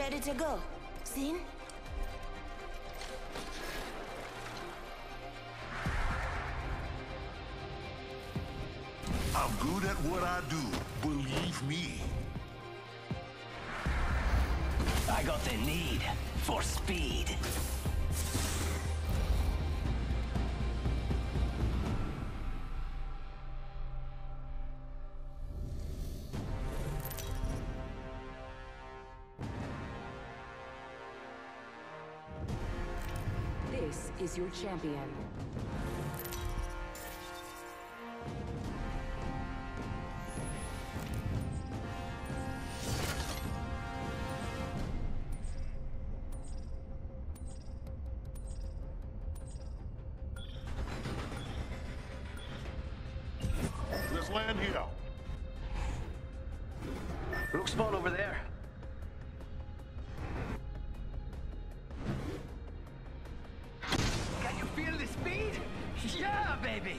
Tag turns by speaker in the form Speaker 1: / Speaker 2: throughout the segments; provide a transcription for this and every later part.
Speaker 1: Ready to go. Seen?
Speaker 2: I'm good at what I do, believe me.
Speaker 3: I got the need for speed.
Speaker 4: This is your champion.
Speaker 2: Let's land here.
Speaker 3: Rook spawn over there. Can you feel the speed? Yeah, baby!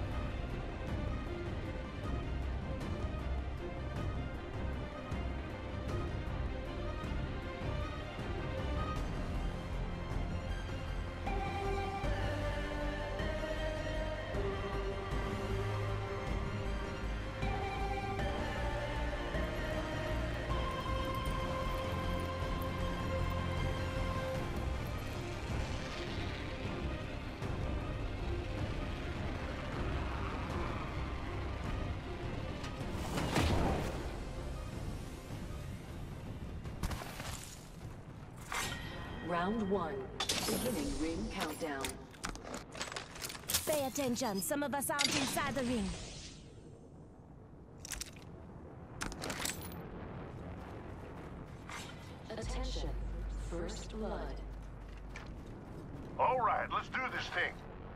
Speaker 4: Round 1. Beginning ring countdown.
Speaker 1: Pay attention. Some of us aren't inside the ring.
Speaker 4: Attention. First blood.
Speaker 2: All right, let's do this thing.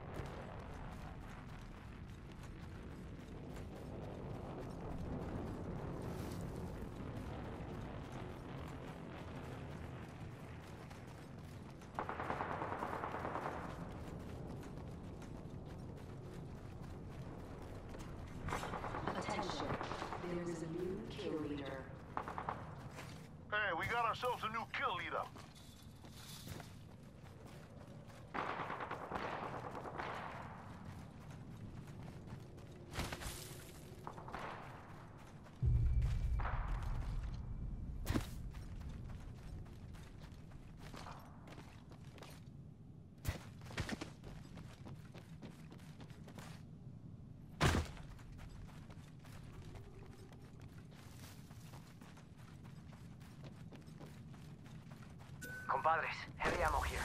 Speaker 4: Attention. There is a new kill leader.
Speaker 2: Hey, we got ourselves a new kill leader.
Speaker 3: Compadres, heavy ammo here.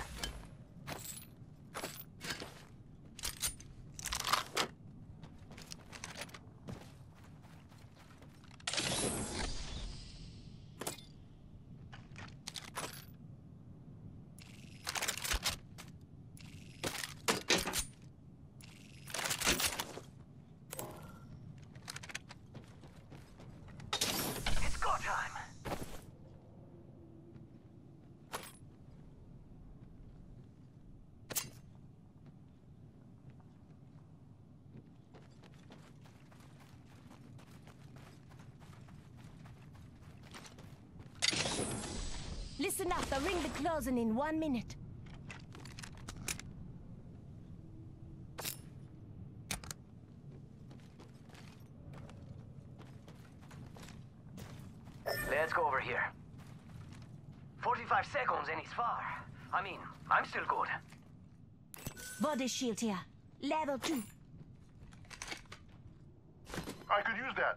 Speaker 3: It's go time!
Speaker 1: Listen up. The ring be closing in 1 minute.
Speaker 3: Let's go over here. 45 seconds and he's far. I mean, I'm still good.
Speaker 1: Body shield here. Level 2.
Speaker 2: I could use that.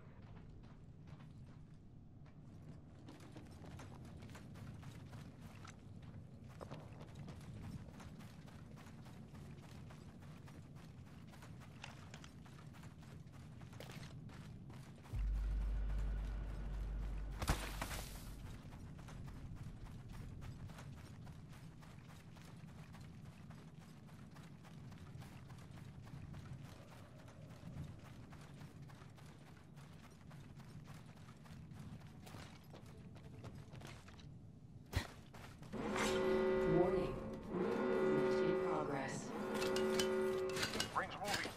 Speaker 4: Warning. Movement in progress.
Speaker 2: Ring's moving.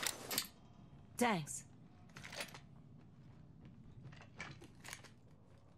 Speaker 1: Thanks.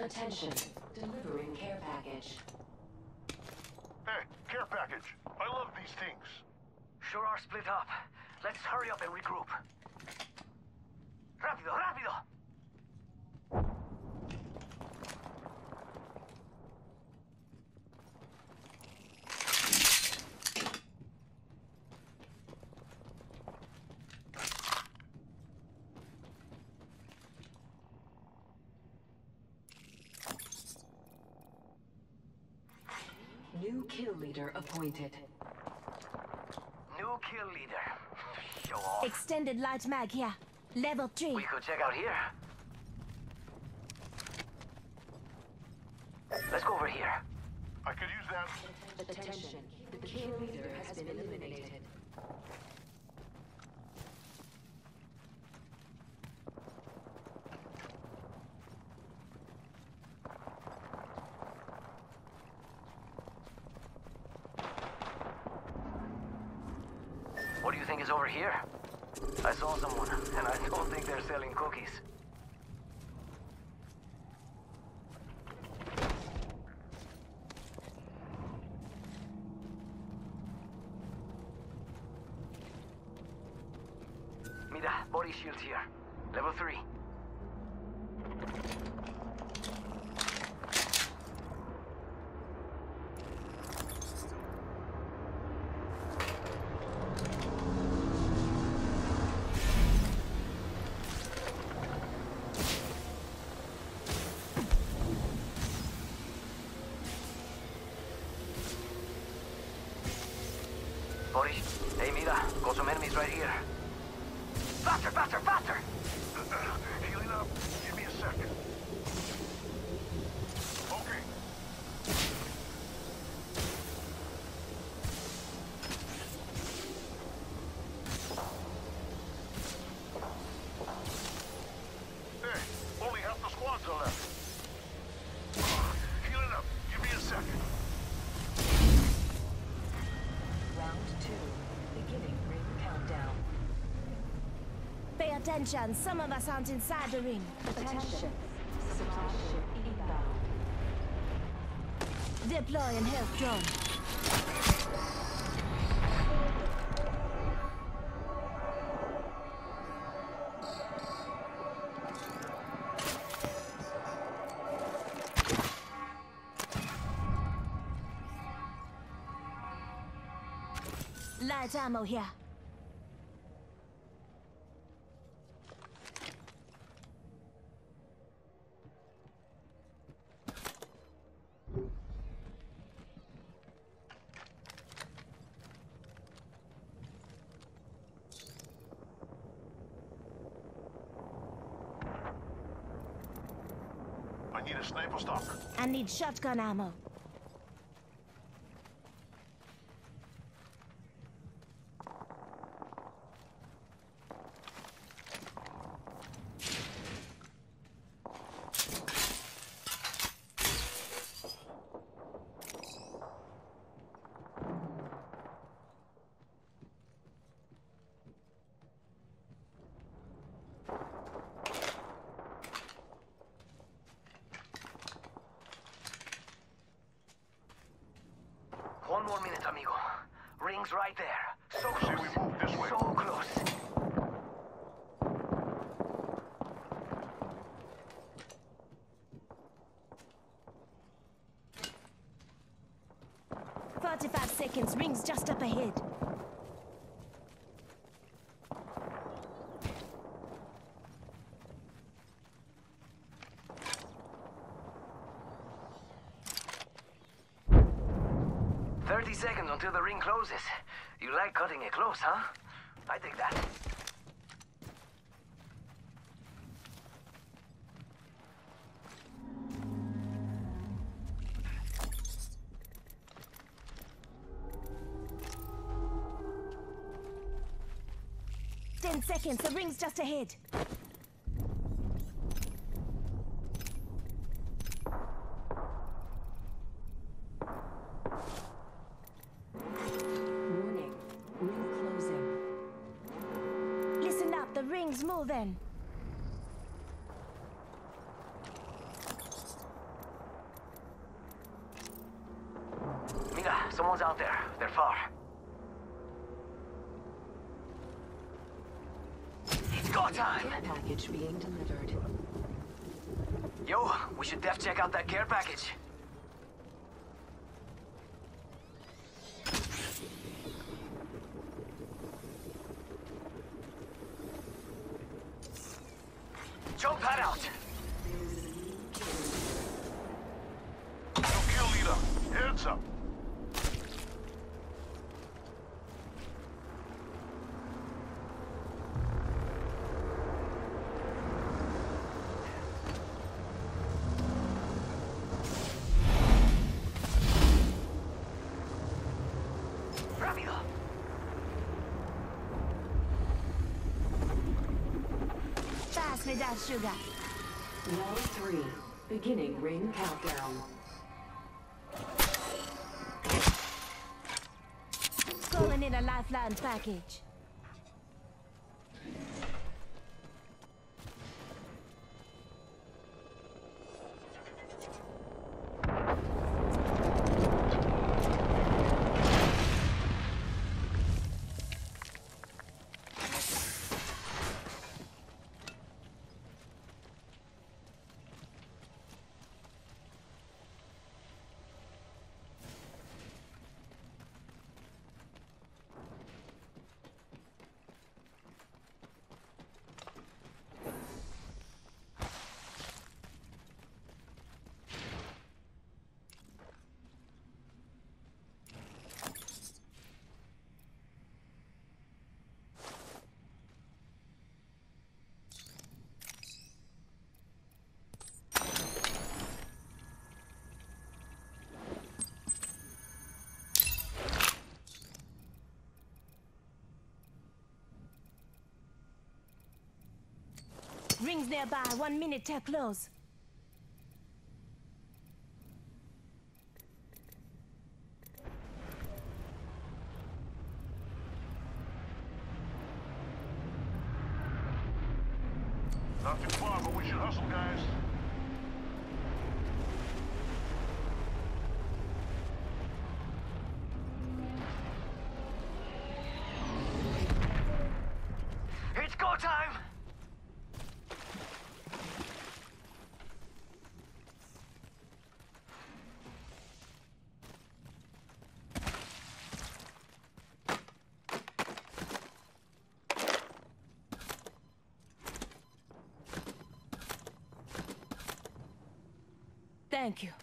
Speaker 4: Attention. Delivering care package.
Speaker 2: Hey, care package. I love these things.
Speaker 3: Sure are split up. Let's hurry up and regroup. Rápido, rápido!
Speaker 4: New kill leader appointed.
Speaker 3: New kill leader. Show off.
Speaker 1: Extended light mag here. Level 3.
Speaker 3: We could check out here. Let's go over here.
Speaker 2: I could use that.
Speaker 4: Attention. The kill leader has been eliminated.
Speaker 3: What do you think is over here? I saw someone, and I don't think they're selling cookies. Mira, body shields here. Level 3. Body. Hey, mira, got some enemies right here. Faster, faster, faster!
Speaker 2: Healing up. Give me a second. Okay. Hey, only half the squads are left. Healing up. Give me a second.
Speaker 4: Round 2. Beginning ring countdown.
Speaker 1: Pay attention, some of us aren't inside the ring.
Speaker 4: Attention. Supply ship inbound.
Speaker 1: Deploying health drone. Light ammo here.
Speaker 2: I need a sniper stock.
Speaker 1: I need shotgun ammo.
Speaker 3: One more minute, amigo. Ring's right there. So
Speaker 2: Say
Speaker 3: close.
Speaker 2: we move this way.
Speaker 3: So close.
Speaker 1: "45 seconds, ring's just up ahead."
Speaker 3: Seconds until the ring closes. You like cutting it close, huh? I dig that.
Speaker 1: "10 seconds, the ring's just ahead."
Speaker 4: Warning. Ring closing.
Speaker 1: Listen up, the ring's moving.
Speaker 3: Someone's out there. They're far. It's go time!
Speaker 4: Care package being delivered.
Speaker 3: Yo, we should def check out that care package. Jump pad out!
Speaker 2: New kill leader. Heads up.
Speaker 3: Rápido!
Speaker 1: Pass me that sugar.
Speaker 4: Round 3. Beginning ring countdown.
Speaker 1: Calling in a lifeline package. Rings nearby, 1 minute till close.
Speaker 2: Not too far, but we should hustle, guys.
Speaker 3: It's go time!
Speaker 1: Thank you.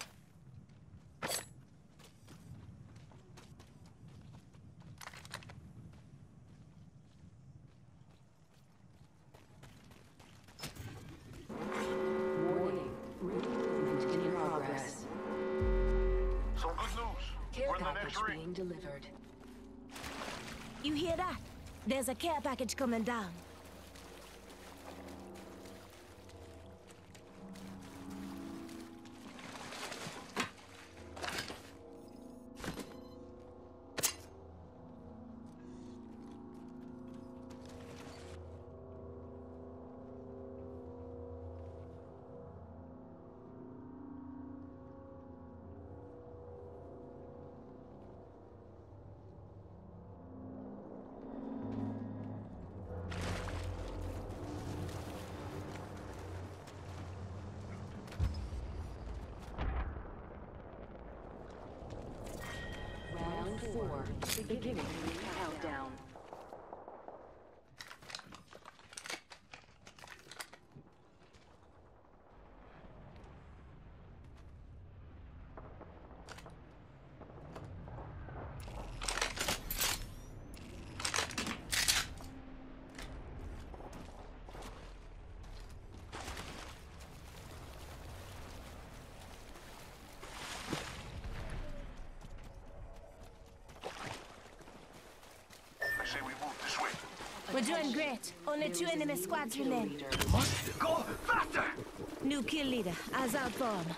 Speaker 4: Warning. Movement in progress.
Speaker 2: Some good news.
Speaker 4: Care
Speaker 2: We're in the
Speaker 4: package
Speaker 2: next ring.
Speaker 4: being delivered.
Speaker 1: You hear that? There's a care package coming down.
Speaker 4: Round 4. Beginning ring countdown.
Speaker 2: I say we move this way.
Speaker 1: We're doing great. Only 2 enemy squads remain.
Speaker 3: What? Go faster!
Speaker 1: New kill leader. Eyes out for him.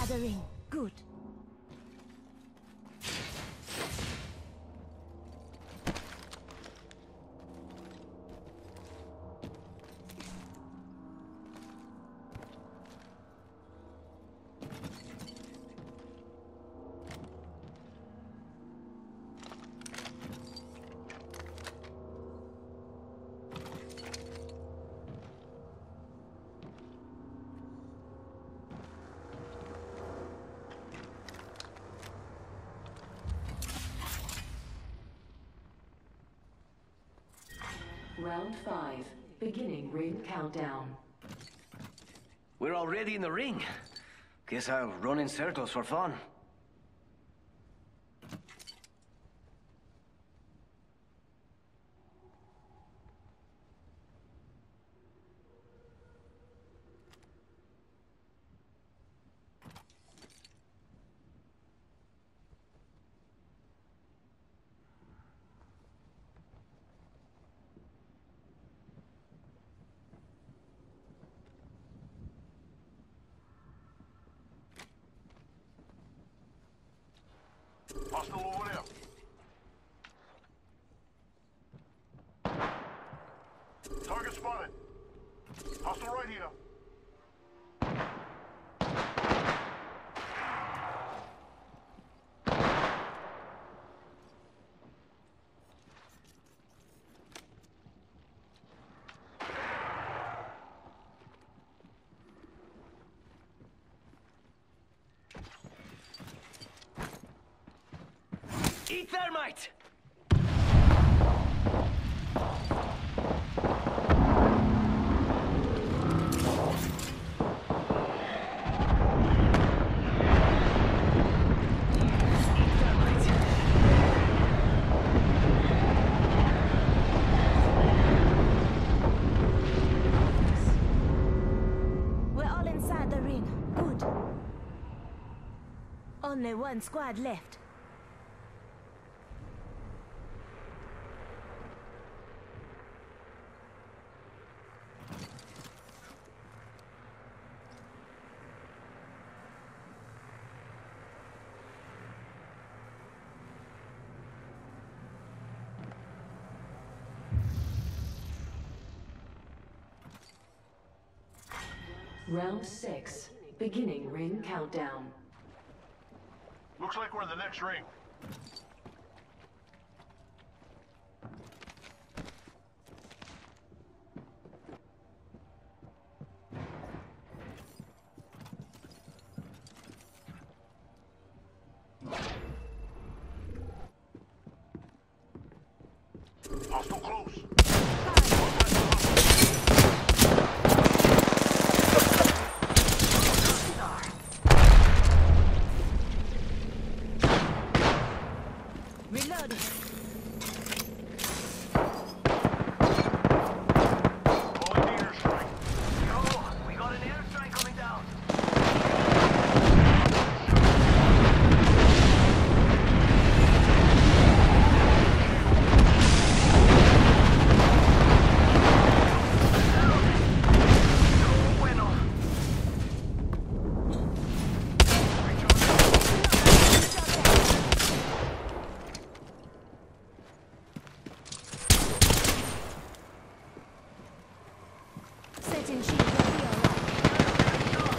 Speaker 1: inside the ring. Good.
Speaker 4: Round 5. Beginning ring countdown.
Speaker 3: We're already in the ring. Guess I'll run in circles for fun.
Speaker 2: Hostile over there. Target spotted. Hostile right here.
Speaker 3: Eat thermite!
Speaker 1: We're all inside the ring. Good. Only one squad left.
Speaker 4: Round 6. Beginning ring countdown.
Speaker 2: Looks like we're in the next ring. Hostile close.
Speaker 1: Reloading.
Speaker 2: Calling the airstrike.
Speaker 3: Yo, we got an airstrike coming down. No bueno.
Speaker 1: Setting shield will be alright.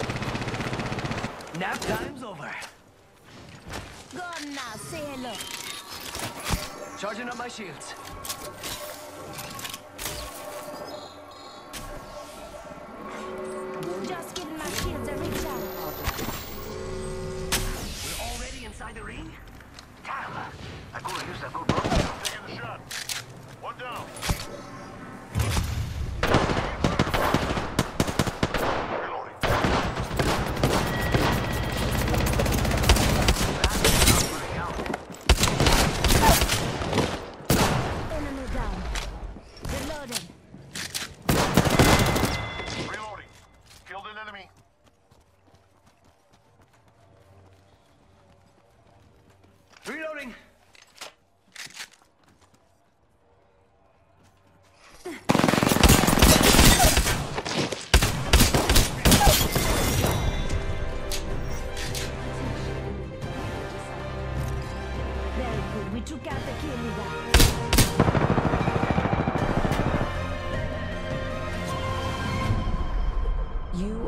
Speaker 3: Nap time's over.
Speaker 1: Go on now, say hello.
Speaker 3: Charging up my shields.
Speaker 1: Just getting my shields a recharge.
Speaker 3: We're already inside the ring? Damn! I could have used a good run.
Speaker 2: Taking the shot. One down. Reloading.
Speaker 3: That's not working out.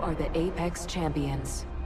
Speaker 4: are the Apex Champions.